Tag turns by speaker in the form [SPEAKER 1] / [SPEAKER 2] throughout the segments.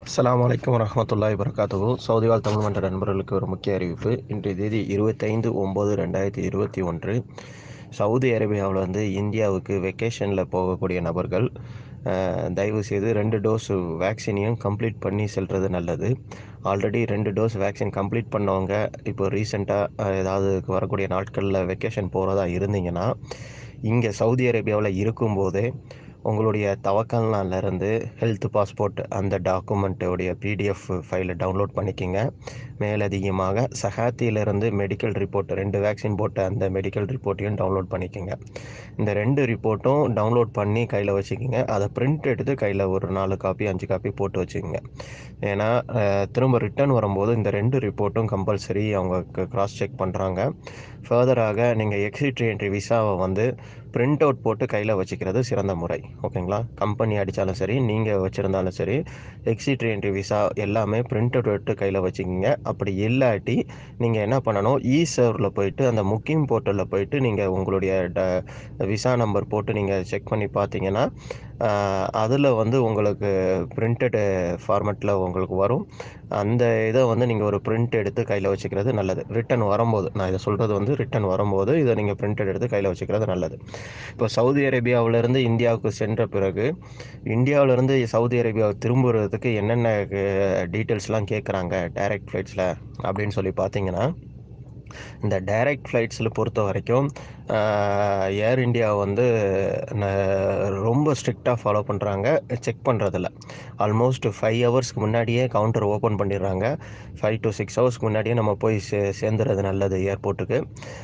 [SPEAKER 1] அஸ்ஸலாமு அலைக்கும் வரஹ்மத்துல்லாஹி வபரகாத்துஹு. சவுதி வாழ் தமிழ் மன்ற நண்பர்களுக்கு ஒரு முக்கிய அறிவிப்பு. இன்றைய தேதி 25/9/2021 சவுதி அரேபியாவில் இந்தியாவுக்கு வெக்கேஷனில் போகக்கூடிய நபர்கள் தயவு செய்து 2 டோஸ் வேக்சினையும் கம்ப்ளீட் பண்ணி செல்வது நல்லது. ஆல்ரெடி 2 டோஸ் வேக்சின் கம்ப்ளீட் பண்ணவங்க இப்போ ரீசெண்டாக ஏதாவது வரக்கூடிய நாட்களில் வெக்கேஷன் போகிறதா இருந்தீங்கன்னா, இங்கே சவுதி அரேபியாவில் இருக்கும்போதே உங்களுடைய தவக்கல்நாலேருந்து ஹெல்த் பாஸ்போர்ட் அந்த டாக்குமெண்ட்டோடைய பிடிஎஃப் ஃபைலை டவுன்லோட் பண்ணிக்கோங்க. மேலதிகமாக சஹாத்தியிலிருந்து மெடிக்கல் ரிப்போர்ட் 2 வேக்சின் போட்ட அந்த மெடிக்கல் ரிப்போர்ட்டையும் டவுன்லோட் பண்ணிக்கோங்க. இந்த 2 ரிப்போர்ட்டும் டவுன்லோட் பண்ணி கையில் வச்சுக்கோங்க. அதை பிரிண்ட் எடுத்து கையில் ஒரு 4 காப்பி 5 காப்பி போட்டு வச்சுக்கோங்க. ஏன்னா திரும்ப ரிட்டர்ன் வரும்போது இந்த 2 ரிப்போர்ட்டும் கம்பல்சரி அவங்க கிராஸ் செக் பண்ணுறாங்க. ஃபர்தராக நீங்கள் எக்ஸிட் என்ட்ரி விசாவை பிரிண்ட் அவுட் போட்டு கையில் வச்சுக்கிறது சிறந்த முறை. ஓகேங்களா? கம்பெனி அடித்தாலும் சரி, நீங்கள் வச்சுருந்தாலும் சரி, எக்ஸிட் என்ட்ரி விசா எல்லாமே பிரிண்ட் அவுட் எடுத்து கையில் வச்சுக்கிங்க. அப்படி இல்லாட்டி நீங்கள் என்ன பண்ணணும், இ-சர்வில் போயிட்டு அந்த முக்கிம் போர்ட்டலில் போயிட்டு நீங்கள் உங்களுடைய விசா நம்பர் போட்டு நீங்கள் செக் பண்ணி பார்த்தீங்கன்னா, அதில் உங்களுக்கு பிரிண்டட் ஃபார்மேட்டில் உங்களுக்கு வரும். அந்த இதை நீங்கள் ஒரு பிரிண்ட் எடுத்து கையில் வச்சுக்கிறது நல்லது. ரிட்டன் வரும்போது, நான் இதை சொல்கிறது ரிட்டன் வரும்போது இதை நீங்கள் பிரிண்டட் எடுத்து கையில் வச்சுக்கிறது நல்லது. இப்போ சவுதி அரேபியாவிலிருந்து இந்தியாவுக்கு சென்ற பிறகு, இந்தியாவிலிருந்து சவுதி அரேபியாவை திரும்புறதுக்கு என்னென்ன டீட்டெயில்ஸ்லாம் கேட்குறாங்க டைரக்ட் ஃப்ளைட்ஸில் அப்படின்னு சொல்லி பார்த்தீங்கன்னா, இந்த டைரக்ட் ஃப்ளைட்ஸில் பொறுத்த வரைக்கும் ஏர் இந்தியா ரொம்ப ஸ்ட்ரிக்டாக ஃபாலோ பண்ணுறாங்க செக் பண்ணுறதில்ல. ஆல்மோஸ்ட் 5 ஹவர்ஸ்க்கு முன்னாடியே கவுண்டர் ஓப்பன் பண்ணிடுறாங்க. 5 to 6 ஹவர்ஸ்க்கு முன்னாடியே நம்ம போய் சேர்ந்துறது நல்லது ஏர்போர்ட்டுக்கு.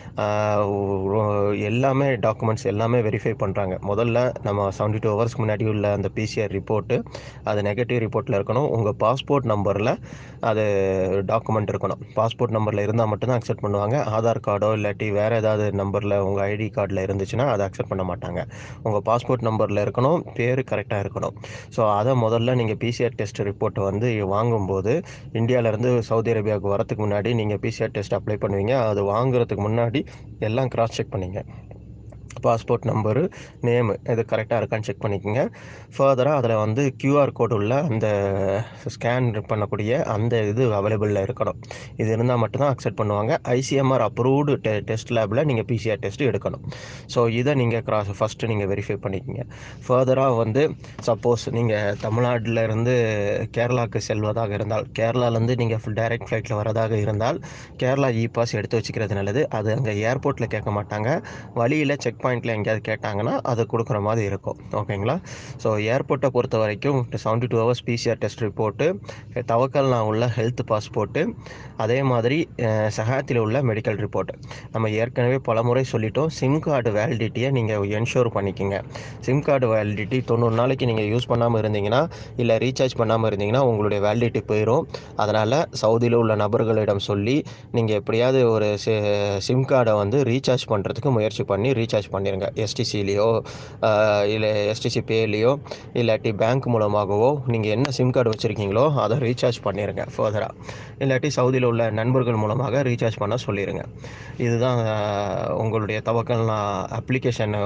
[SPEAKER 1] எல்லாமே டாக்குமெண்ட்ஸ் எல்லாமே வெரிஃபை பண்ணுறாங்க. முதல்ல நம்ம 72 ஹவர்ஸ்க்கு முன்னாடி உள்ள அந்த பிசிஆர் ரிப்போர்ட்டு அது நெகட்டிவ் ரிப்போர்ட்டில் இருக்கணும். உங்கள் பாஸ்போர்ட் நம்பரில் அது டாக்குமெண்ட் இருக்கணும். பாஸ்போர்ட் நம்பரில் இருந்தால் மட்டும்தான் அக்செப்ட் பண்ணுவாங்க. ஆதார் கார்டோ இல்லாட்டி வேறு ஏதாவது நம்பரில் உங்கள் ஐடி கார்டில் இருந்துச்சுன்னா அதை அக்செப்ட் பண்ண மாட்டாங்க. உங்கள் பாஸ்போர்ட் நம்பரில் இருக்கணும், பேர் கரெக்டாக இருக்கணும். ஸோ அதை முதல்ல நீங்கள் பிசிஆர் டெஸ்ட் ரிப்போர்ட்டை வாங்கும்போது, இந்தியாவிலேருந்து சவுதி அரேபியாவுக்கு வரத்துக்கு முன்னாடி நீங்கள் பிசிஆர் டெஸ்ட் அப்ளை பண்ணுவீங்க. அது வாங்குறதுக்கு முன்னாடி எல்லாம் கிராஸ் செக் பண்ணிங்க. பாஸ்போர்ட் நம்பரு, நேமு இது கரெக்டாக இருக்கான்னு செக் பண்ணிக்கோங்க. ஃபர்தராக அதில் கியூஆர் கோடு உள்ள அந்த ஸ்கேன் பண்ணக்கூடிய அந்த இது அவைலபிளில் இருக்கணும். இது இருந்தால் மட்டும்தான் அக்செப்ட் பண்ணுவாங்க. ஐசிஎம்ஆர் அப்ரூவ்டு டெஸ்ட் லேபில் நீங்கள் பிசிஆர் டெஸ்ட்டு எடுக்கணும். ஸோ இதை நீங்கள் ஃபஸ்ட்டு நீங்கள் வெரிஃபை பண்ணிக்கோங்க. ஃபர்தராக சப்போஸ் நீங்கள் தமிழ்நாட்டிலேருந்து கேரளாவுக்கு செல்வதாக இருந்தால், கேரளாலேருந்து நீங்கள் டைரக்ட் ஃப்ளைட்டில் வரதாக இருந்தால், கேரளா இ பாஸ் எடுத்து வச்சுக்கிறது நல்லது. அது அங்கே ஏர்போர்ட்டில் கேட்க மாட்டாங்க. வழியில் செக் பாயிண்டில் எங்கேயாவது கேட்டாங்கன்னா அதை கொடுக்குற மாதிரி இருக்கும். ஓகேங்களா? ஸோ ஏர்போர்ட்டை பொறுத்த வரைக்கும் 72 hours PCR test report, Tawakkalna உள்ள ஹெல்த் பாஸ்போர்ட்டு, அதே மாதிரி சஹாத்தில் உள்ள மெடிக்கல் ரிப்போர்ட்டு. நம்ம ஏற்கனவே பலமுறை சொல்லிட்டோம், சிம் கார்டு வேலிடிட்டியை நீங்கள் என்ஷூர் பண்ணிக்கோங்க. சிம் கார்டு வேலிடிட்டி 90 நாளைக்கு நீங்கள் யூஸ் பண்ணாமல் இருந்தீங்கன்னா, இல்லை ரீசார்ஜ் பண்ணாமல் இருந்தீங்கன்னா உங்களுடைய வேலிடிட்டி போயிடும். அதனால் சவுதியில் உள்ள நபர்களிடம் சொல்லி நீங்கள் எப்படியாவது ஒரு சிம் கார்டை ரீசார்ஜ் பண்ணுறதுக்கு முயற்சி பண்ணி ரீசார்ஜ் பண்ணிடுங்க. எஸ்டிசிலேயோ இல்லை எஸ்டிசி பேலேயோ இல்லாட்டி பேங்க் மூலமாகவோ நீங்கள் என்ன சிம் கார்டு வச்சுருக்கீங்களோ அதை ரீசார்ஜ் பண்ணிடுங்க ஃபர்தராக. இல்லாட்டி சவுதியில் உள்ள நண்பர்கள் மூலமாக ரீசார்ஜ் பண்ண சொல்லிடுங்க. இதுதான் உங்களுடைய தவக்கல்னா அப்ளிகேஷனை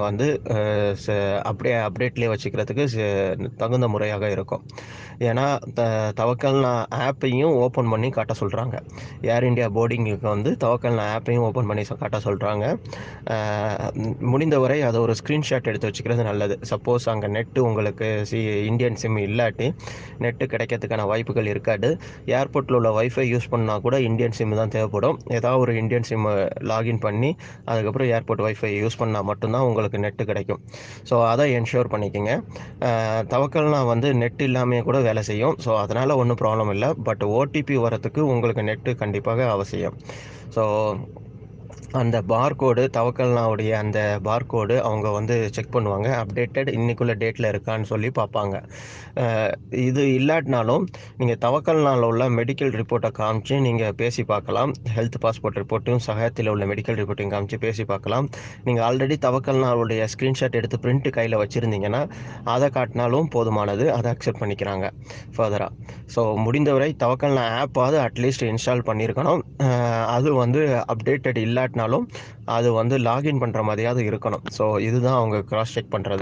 [SPEAKER 1] அப்படியே அப்டேட்லேயே வச்சுக்கிறதுக்கு தகுந்த முறையாக இருக்கும். ஏன்னா தவக்கல்னா ஆப்பையும் ஓப்பன் பண்ணி காட்ட சொல்கிறாங்க. ஏர் இந்தியா போர்டிங்குக்கு தவக்கல்னா ஆப்பையும் ஓப்பன் பண்ணி காட்ட சொல்கிறாங்க. முடிந்தவரை அதை ஒரு ஸ்க்ரீன்ஷாட் எடுத்து வச்சுக்கிறது நல்லது. சப்போஸ் அங்கே நெட்டு உங்களுக்கு இந்தியன் சிம் இல்லாட்டி நெட்டு கிடைக்கிறதுக்கான வாய்ப்புகள் இருக்காது. ஏர்போர்ட்டில் உள்ள வைஃபை யூஸ் பண்ணால் கூட இந்தியன் சிம் தான் தேவைப்படும். ஏதாவது ஒரு இந்தியன் சிம்மை லாகின் பண்ணி அதுக்கப்புறம் ஏர்போர்ட் வைஃபை யூஸ் பண்ணால் மட்டும்தான் உங்களுக்கு நெட்டு கிடைக்கும். ஸோ அதை என்ஷூர் பண்ணிக்கோங்க. தவக்கல்னா நெட் இல்லாமல் கூட வேலை செய்யும். ஸோ அதனால் ஒன்றும் ப்ராப்ளம் இல்லை. பட் ஓடிபி வரத்துக்கு உங்களுக்கு நெட்டு கண்டிப்பாக அவசியம். ஸோ அந்த பார்கோடு தவக்கல்னாவுடைய அந்த பார்கோடு அவங்க செக் பண்ணுவாங்க. அப்டேட்டட் இன்னைக்குள்ள டேட்டில் இருக்கான்னு சொல்லி பார்ப்பாங்க. இது இல்லாட்டினாலும் நீங்கள் தவக்கல்னால உள்ள மெடிக்கல் ரிப்போர்ட்டை காமிச்சு நீங்கள் பேசி பார்க்கலாம். ஹெல்த் பாஸ்போர்ட் ரிப்போர்ட்டும் சஹாத்தில் உள்ள மெடிக்கல் ரிப்போர்ட்டையும் காமிச்சு பேசி பார்க்கலாம். நீங்கள் ஆல்ரெடி தவக்கல்னாவுடைய ஸ்க்ரீன்ஷாட் எடுத்து பிரிண்ட் கையில் வச்சுருந்தீங்கன்னா அதை காட்டினாலும் போதுமானது. அதை அக்செப்ட் பண்ணிக்கிறாங்க ஃபர்தராக. ஸோ முடிந்தவரை தவக்கல்னா ஆப்பாவது அட்லீஸ்ட் இன்ஸ்டால் பண்ணியிருக்கணும். அது அப்டேட்டட் இல்லாட்டினாலும் காட்டினாலும் அது வந்து லாகின் பண்ணுற மாதிரியாவது இருக்கணும். ஸோ இதுதான் அவங்க கிராஸ் செக் பண்ணுறது.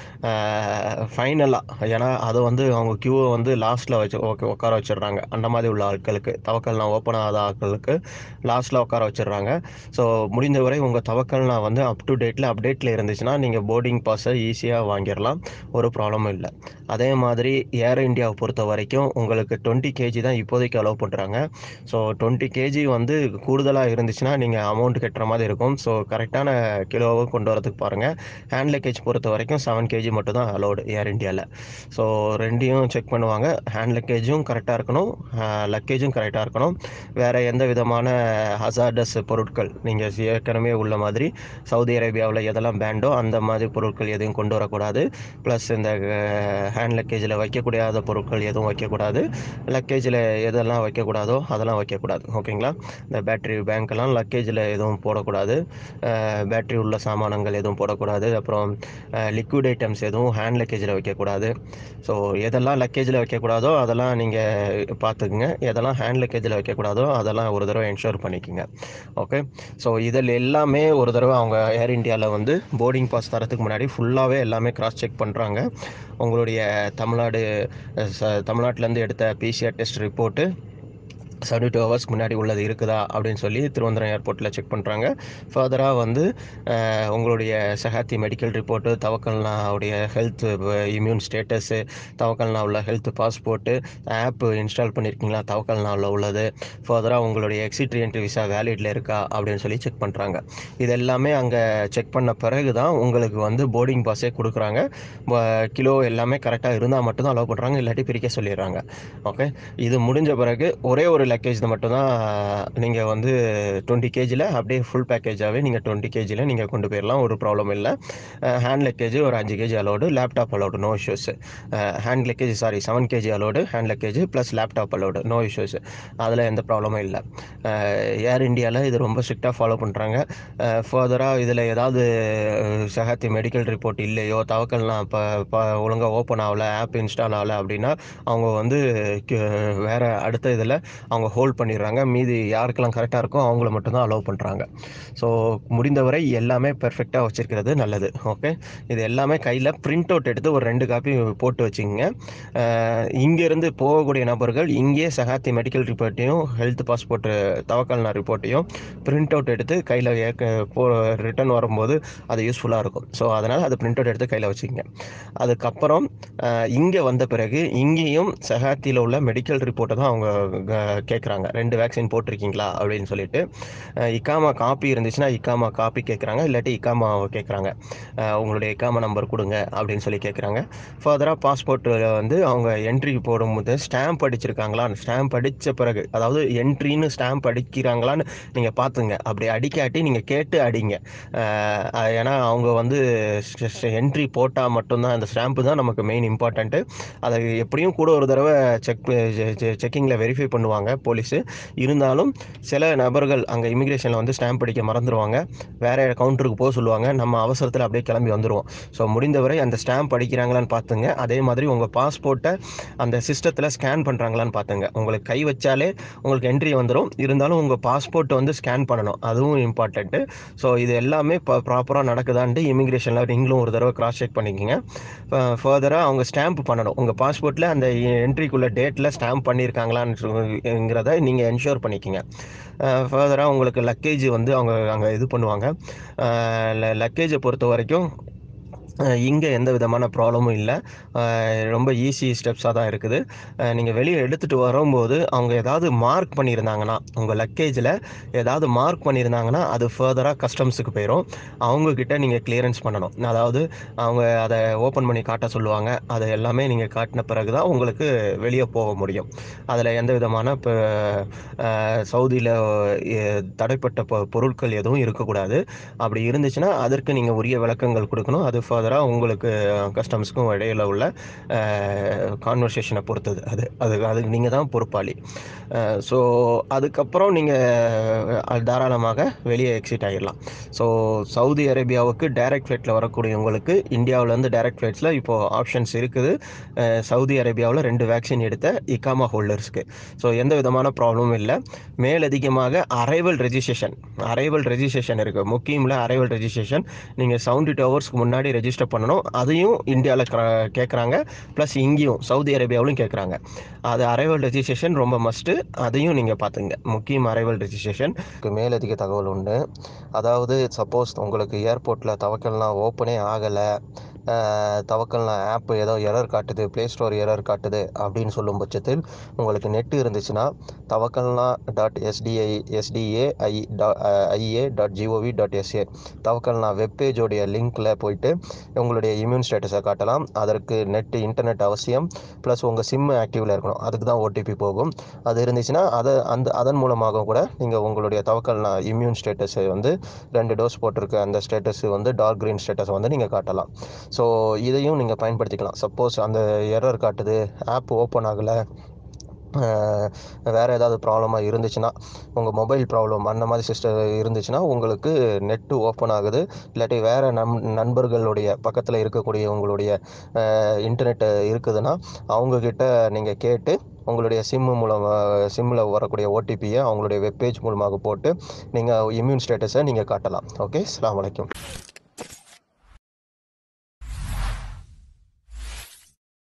[SPEAKER 1] ஃபைனலாக ஏன்னா அதை வந்து அவங்க கியூவை வந்து லாஸ்ட்டில் வச்சு உட்கார வச்சிடுறாங்க. அந்த மாதிரி உள்ள ஆட்களுக்கு, தவக்கல்னா ஓப்பன் ஆகாத ஆட்களுக்கு லாஸ்ட்டில் உட்கார வச்சிடுறாங்க. ஸோ முடிந்தவரை உங்கள் தவக்கல்னா வந்து அப் டு டேட்டில் அப்டேட்டில் இருந்துச்சுன்னா நீங்கள் போர்டிங் பாஸை ஈஸியாக வாங்கிடலாம். ஒரு ப்ராப்ளமும் இல்லை. அதே மாதிரி ஏர் இந்தியாவை பொறுத்த வரைக்கும் உங்களுக்கு 20 கேஜி தான் இப்போதைக்கு அலோவ் பண்ணுறாங்க. ஸோ 20 கேஜி வந்து கூடுதலாக இருந்துச்சுன்னா நீங்கள் அமௌண்ட் கட்டுற மாதிரி இருக்கும். ஸோ கரெக்டான கிலோவை கொண்டு வரதுக்கு பாருங்கள். ஹேண்ட் லக்கேஜ் பொறுத்த வரைக்கும் 7 கேஜி மட்டும் தான் அலோடு ஏர் இந்தியாவில். ஸோ ரெண்டையும் செக் பண்ணுவாங்க. ஹேண்ட் லக்கேஜும் கரெக்டாக இருக்கணும், லக்கேஜும் கரெக்டாக இருக்கணும். வேறு எந்த விதமான ஹசார்டஸ் பொருட்கள் நீங்கள் ஏற்கனவே உள்ள மாதிரி சவுதி அரேபியாவில் எதெல்லாம் பேண்டோ அந்த மாதிரி பொருட்கள் எதையும் கொண்டு வரக்கூடாது. ப்ளஸ் இந்த ஹேண்ட் லக்கேஜில் வைக்கக்கூடாத பொருட்கள் எதுவும் வைக்கக்கூடாது. லக்கேஜில் எதெல்லாம் வைக்கக்கூடாதோ அதெல்லாம் வைக்கக்கூடாது. ஓகேங்களா? இந்த பேட்ரி பேங்க்கெல்லாம் லக்கேஜில் எதுவும் போடக்கூடாது. பேட்ரி உள்ள சாமானங்கள் எதுவும் போடக்கூடாது. அப்புறம் லிக்விட் ஐட்டம்ஸ் எதுவும் ஹேண்ட் லக்கேஜில் வைக்கக்கூடாது. ஸோ எதெல்லாம் லக்கேஜில் வைக்கக்கூடாதோ அதெல்லாம் நீங்கள் பார்த்துக்குங்க. எதெல்லாம் ஹேண்ட் லக்கேஜில் வைக்கக்கூடாதோ அதெல்லாம் ஒரு தடவை என்ஷூர் பண்ணிக்கோங்க. ஓகே. ஸோ இதில் எல்லாமே ஒரு தடவை அவங்க ஏர் இந்தியாவில் வந்து போர்டிங் பாஸ் தரத்துக்கு முன்னாடி ஃபுல்லாகவே எல்லாமே கிராஸ் செக் பண்ணுறாங்க. உங்களுடைய தமிழ்நாட்டிலேருந்து எடுத்த பிசிஆர் டெஸ்ட் ரிப்போர்ட்டு 72 ஹவர்ஸ்க்கு முன்னாடி உள்ளது இருக்குதா அப்படின்னு சொல்லி திருவனந்தபுரம் ஏர்போர்ட்டில் செக் பண்ணுறாங்க. ஃபர்தராக வந்து உங்களுடைய சஹாத்தி மெடிக்கல் ரிப்போர்ட்டு, தவக்கல்னாவுடைய ஹெல்த் இம்யூன் ஸ்டேட்டஸு, தவக்கல்னாவில் ஹெல்த் பாஸ்போர்ட்டு, ஆப் இன்ஸ்டால் பண்ணியிருக்கீங்களா தவக்கல்னாவில் உள்ளது, ஃபர்தராக உங்களுடைய எக்ஸிட் என்ட்ரி விசா வேலிடில் இருக்கா அப்படின்னு சொல்லி செக் பண்ணுறாங்க. இது எல்லாமே அங்கே செக் பண்ண பிறகு தான் உங்களுக்கு வந்து போர்டிங் பாஸே கொடுக்குறாங்க. கிலோ எல்லாமே கரெக்டாக இருந்தால் மட்டும்தான் அலோவ் பண்ணுறாங்க, இல்லாட்டி பிரிக்க சொல்லிடுறாங்க. ஓகே. இது முடிஞ்ச பிறகு ஒரே ஒரு லக்கேஜ் மட்டும்தான் நீங்கள் வந்து 20 கேஜியில் அப்படியே ஃபுல் பேக்கேஜாகவே நீங்கள் 20 கேஜியில் நீங்கள் கொண்டு போயிடலாம். ஒரு ப்ராப்ளம் இல்லை. ஹேண்ட் லக்கேஜ் ஒரு 5 KG allowed, laptop allowed, no issues. Hand luggage 7 KG allowed, hand luggage plus laptop allowed, no issues. அதில் எந்த ப்ராப்ளமும் இல்லை. ஏர் இந்தியாவில் இது ரொம்ப ஸ்ட்ரிக்டாக ஃபாலோ பண்ணுறாங்க. ஃபர்தராக இதில் ஏதாவது சஹாத்தி மெடிக்கல் ரிப்போர்ட் இல்லையோ, தவக்கல்னா இப்போ ஒழுங்காக ஓப்பன் ஆகலை, ஆப் இன்ஸ்டால் ஆகலை அப்படின்னா அவங்க வந்து வேறு அடுத்த இதில் அவங்க ஹோல்ட் பண்ணிடுறாங்க. மீதி யாருக்கெல்லாம் கரெக்டாக இருக்கோ அவங்கள மட்டும்தான் அலோவ் பண்ணுறாங்க. ஸோ முடிந்தவரை எல்லாமே பெர்ஃபெக்டாக வச்சுருக்கிறது நல்லது. ஓகே. இது எல்லாமே கையில் பிரிண்ட் அவுட் எடுத்து ஒரு 2 காப்பி போட்டு வச்சுக்கோங்க. இங்கேருந்து போகக்கூடிய நபர்கள் இங்கேயே சஹாத்தி மெடிக்கல் ரிப்போர்ட்டையும் ஹெல்த் பாஸ்போர்ட்டு தவக்கல்னா ரிப்போர்ட்டையும் பிரிண்ட் அவுட் எடுத்து கையில் ரிட்டர்ன் வரும்போது அது யூஸ்ஃபுல்லாக இருக்கும். ஸோ அதனால் அதை பிரிண்ட் அவுட் எடுத்து கையில் வச்சுக்கோங்க. அதுக்கப்புறம் இங்கே வந்த பிறகு இங்கேயும் சஹாத்தியில் உள்ள மெடிக்கல் ரிப்போர்ட்டை தான் அவங்க கேட்குறாங்க. 2 வேக்சின் போட்டிருக்கீங்களா அப்படின்னு சொல்லிட்டு. இக்காமா காப்பி இருந்துச்சுன்னா இக்காமா காப்பி கேட்குறாங்க, இல்லாட்டி இக்காமா கேட்குறாங்க. உங்களுடைய இக்காமா நம்பர் கொடுங்க அப்படின்னு சொல்லி கேட்குறாங்க. ஃபர்தராக பாஸ்போர்ட்டில் வந்து அவங்க என்ட்ரி போடும்போது ஸ்டாம்ப் அடிச்சிருக்காங்களான்னு, ஸ்டாம்ப் அடித்த பிறகு அதாவது என்ட்ரின்னு ஸ்டாம்ப் அடிக்கிறாங்களான்னு நீங்கள் பார்த்துங்க. அப்படி அடிக்காட்டி நீங்கள் கேட்டு அடிங்க. ஏன்னா அவங்க வந்து என்ட்ரி போட்டால் மட்டும்தான் அந்த ஸ்டாம்ப்பு தான் நமக்கு மெயின் இம்பார்ட்டண்ட்டு. அதை எப்படியும் கூட ஒரு தடவை செக்கிங்கில் வெரிஃபை பண்ணுவாங்க போலீஸு. இருந்தாலும் சில நபர்கள் அங்கே இமிக்ரேஷனில் வந்து ஸ்டாம்ப் அடிக்க மறந்துடுவாங்க, வேறு கவுண்டருக்கு போக சொல்லுவாங்க. நம்ம அவசரத்தில் அப்படியே கிளம்பி வந்துடுவோம். ஸோ முடிந்தவரை அந்த ஸ்டாம்ப் அடிக்கிறாங்களான்னு பார்த்துங்க. அதே மாதிரி உங்கள் பாஸ்போர்ட்டை அந்த சிஸ்டத்தில் ஸ்கேன் பண்ணுறாங்களான்னு பார்த்துங்க. உங்களுக்கு கை வச்சாலே உங்களுக்கு என்ட்ரி வந்துடும். இருந்தாலும் உங்கள் பாஸ்போர்ட்டை வந்து ஸ்கேன் பண்ணணும், அதுவும் இம்பார்ட்டண்ட்டு. ஸோ இது எல்லாமே ப்ராப்பராக நடக்குதான்ட்டு இமிக்ரேஷனில் நீங்களும் ஒரு தடவை கிராஸ் செக் பண்ணிக்கோங்க. ஃபர்தராக அவங்க ஸ்டாம்ப் பண்ணணும். உங்கள் பாஸ்போர்ட்டில் அந்த என்ட்ரிக்குள்ள டேட்டில் ஸ்டாம்ப் பண்ணியிருக்காங்களான்ங்கிறத நீங்கள் என்ஷூர் பண்ணிக்கோங்க. ஃபர்தராக உங்களுக்கு லக்கேஜ் வந்து அவங்க அங்கே இது பண்ணுவாங்க. லக்கேஜை பொறுத்த வரைக்கும் இங்கே எந்த விதமான ப்ராப்ளமும் இல்லை. ரொம்ப ஈஸி ஸ்டெப்ஸாக தான் இருக்குது. நீங்கள் வெளியே எடுத்துகிட்டு வரும்போது அவங்க ஏதாவது மார்க் பண்ணியிருந்தாங்கன்னா, உங்கள் லக்கேஜில் ஏதாவது மார்க் பண்ணியிருந்தாங்கன்னா அது ஃபர்தராக கஸ்டம்ஸுக்கு போயிடும். அவங்கக்கிட்ட நீங்கள் கிளியரன்ஸ் பண்ணணும். அதாவது அவங்க அதை ஓப்பன் பண்ணி காட்ட சொல்லுவாங்க. அதை எல்லாமே நீங்கள் காட்டின பிறகு தான் உங்களுக்கு வெளியே போக முடியும். அதில் எந்த விதமான இப்போ சவுதியில் தடைப்பட்ட பொருட்கள் எதுவும் இருக்கக்கூடாது. அப்படி இருந்துச்சுன்னா அதற்கு நீங்கள் உரிய விளக்கங்கள் கொடுக்கணும். அது ஃபர்தராக உங்களுக்கு கஸ்டமர்ஸ்க்கும் இடையில உள்ள கான்வர்சேஷனை பொறுத்தது. அதுக்கு நீங்கள் தான் பொறுப்பாளி. ஸோ அதுக்கப்புறம் நீங்கள் தாராளமாக வெளியே எக்ஸிட் ஆகிடலாம். ஸோ சவுதி அரேபியாவுக்கு டைரக்ட் ஃப்ளைட்டில் வரக்கூடியவங்களுக்கு இந்தியாவிலேருந்து டைரக்ட் ஃப்ளைட்ஸில் இப்போது ஆப்ஷன்ஸ் இருக்குது. சவுதி அரேபியாவில் 2 வேக்சின் எடுத்த இகாமா ஹோல்டர்ஸ்க்கு. ஸோ எந்த விதமான ப்ராப்ளமும் இல்லை. மேலதிகமாக அரைவல் ரெஜிஸ்ட்ரேஷன் இருக்குது. முக்கியமில் அரைவல் ரெஜிஸ்ட்ரேஷன் நீங்கள் 72 ஹவர்ஸ்க்கு முன்னாடி ரெஜிஸ்டர் பண்ணணும். அதையும் இந்தியாவில் கேட்குறாங்க, ப்ளஸ் இங்கேயும் சவுதி அரேபியாவிலும் கேட்குறாங்க. அது அரைவல் ரெஜிஸ்ட்ரேஷன் ரொம்ப மஸ்ட்டு. அதையும் நீங்கள் பார்த்துங்க. முக்கியம் அரைவல் ரெஜிஸ்ட்ரேஷன். மேலதிக தகவல் உண்டு. அதாவது சப்போஸ் உங்களுக்கு ஏர்போர்ட்டில் தவக்கல்லாம் ஓப்பனே ஆகலை, தவக்கல்லாம் ஆப் ஏதோ எரர் காட்டுது, ப்ளே ஸ்டோர் எரர் காட்டுது அப்படின்னு சொல்லும் பட்சத்தில் உங்களுக்கு நெட்டு இருந்துச்சுன்னா tawakkalna.sdaa.ia.gov.sa தவக்கல்னா வெப்பேஜோடைய லிங்க்கில் போயிட்டு உங்களுடைய இம்யூன் ஸ்டேட்டஸை காட்டலாம். அதற்கு இன்டர்நெட் அவசியம். ப்ளஸ் உங்கள் சிம்மு ஆக்டிவில் இருக்கணும். அதுக்கு தான் ஓடிபி போகும். அது இருந்துச்சுன்னா அதன் மூலமாக கூட நீங்கள் உங்களுடைய தவக்கல்னா இம்யூன் ஸ்டேட்டஸை 2 டோஸ் போட்டிருக்க அந்த ஸ்டேட்டஸ் டார்க் க்ரீன் ஸ்டேட்டஸை நீங்கள் காட்டலாம். ஸோ இதையும் நீங்கள் பயன்படுத்திக்கலாம். சப்போஸ் அந்த எரர் காட்டுது, ஆப் ஓப்பன் ஆகலை, வேறு ஏதாவது ப்ராப்ளமாக இருந்துச்சுன்னா, உங்கள் மொபைல் ப்ராப்ளம் அந்த மாதிரி சிஸ்டம் இருந்துச்சுன்னா உங்களுக்கு நெட்டு ஓப்பன் ஆகுது, இல்லாட்டி வேறு நண்பர்களுடைய பக்கத்தில் இருக்கக்கூடிய உங்களுடைய இன்டர்நெட் இருக்குதுன்னா அவங்கக்கிட்ட நீங்கள் கேட்டு உங்களுடைய சிம்மில் வரக்கூடிய ஓடிபியை அவங்களுடைய வெப்பேஜ் மூலமாக போட்டு நீங்கள் இம்யூன் ஸ்டேட்டஸை நீங்கள் காட்டலாம். ஓகே, அஸ்ஸலாமு அலைக்கும்.